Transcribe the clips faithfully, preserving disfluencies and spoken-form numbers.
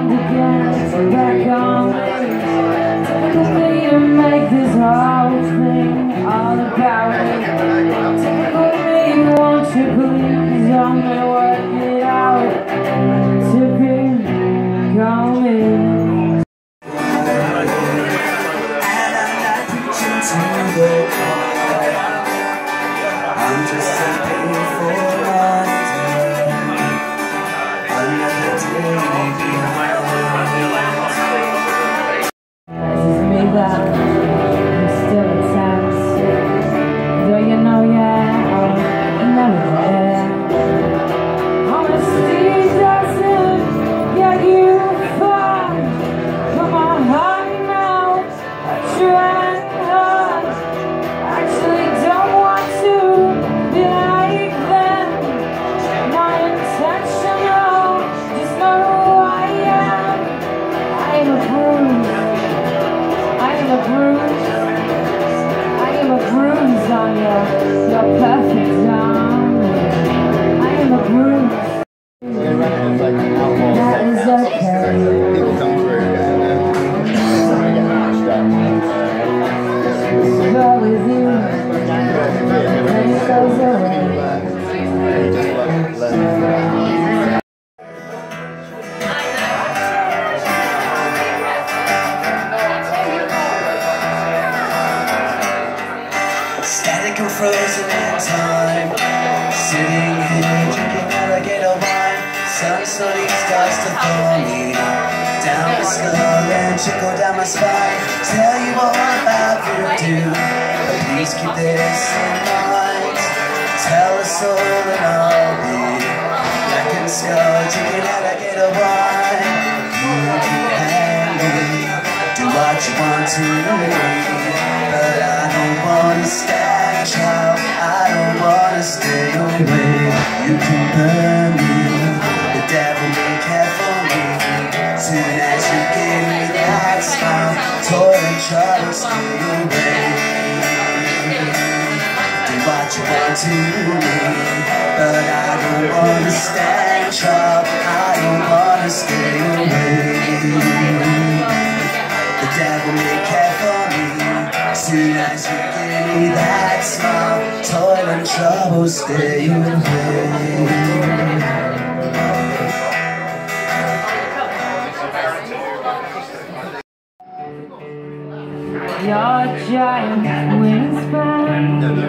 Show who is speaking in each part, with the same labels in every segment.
Speaker 1: around again, back on me. Typical me to make this whole thing all about me. Typical me, won't you please only work it out. Typical me. And I'm not preaching to the choir. I'm just a painful one. Another day behind. This is me that I'm still intense. Do you know, yeah, or never, yeah. Honesty doesn't get you far. Come on, hard now, I try hard. Actually don't want to be like them. Not intentional, just know who I am. I am a bruise, I am a bruise, I am a bruise on your, your perfect arm. I am a bruise. That is okay.
Speaker 2: People come through and then they get mashed up.
Speaker 1: Go with you, and it goes away. Static and frozen in time, sitting here drinking alligator wine. Sun slowly starts to thaw me down my skull and trickle down my spine. Tell you all about voodoo, but please keep this in mind. Tell us all and I'll be black and skull drinking alligator wine. You can hang me, do what you want to me, but I don't wanna stand trial, I don't wanna stay away. You can burn me, the devil may care for me. Soon as you give me that smile, toil and trouble stay away. Do what you want to me, but I don't wanna stand trial, I don't wanna stay away. The devil may care for me. Soon as you give me that smile, toil and trouble stay away. Your giant wingspan,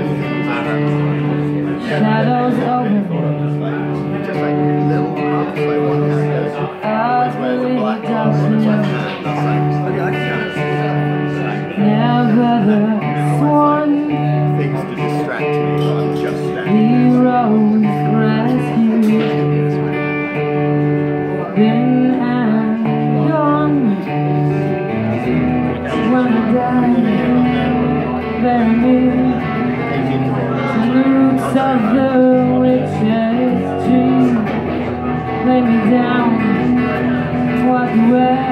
Speaker 1: shadows over
Speaker 2: Just like little bumps, like one hand goes
Speaker 1: ugly doesn't never the swan.
Speaker 2: things to distract me, but I'm just standing
Speaker 1: Heroes rescue, been and gone. When I die, bury me to the roots of the richest tree. Lay me down, walk away.